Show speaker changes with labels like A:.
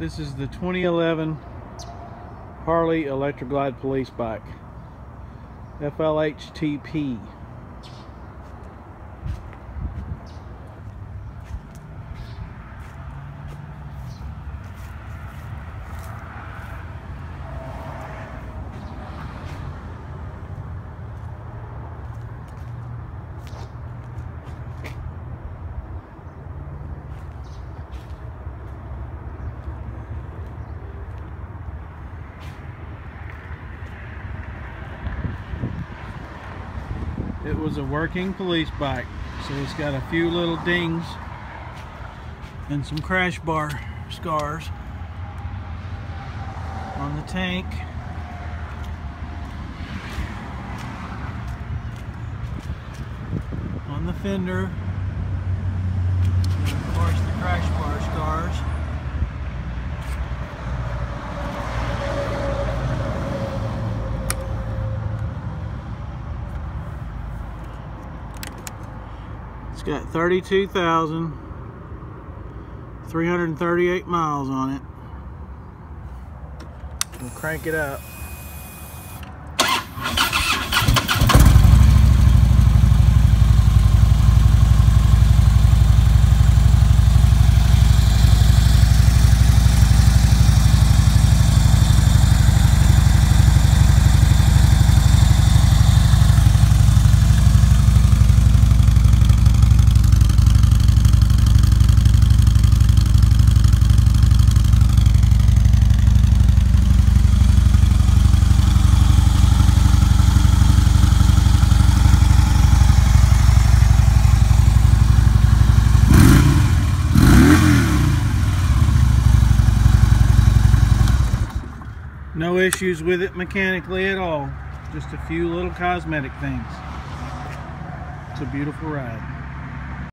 A: This is the 2011 Harley Electra Glide police bike, FLHTP. It was a working police bike, so it's got a few little dings and some crash bar scars on the tank, on the fender, and of course the crash bar scars. It's got 32,338 miles on it. We'll crank it up. No issues with it mechanically at all. Just a few little cosmetic things. It's a beautiful ride.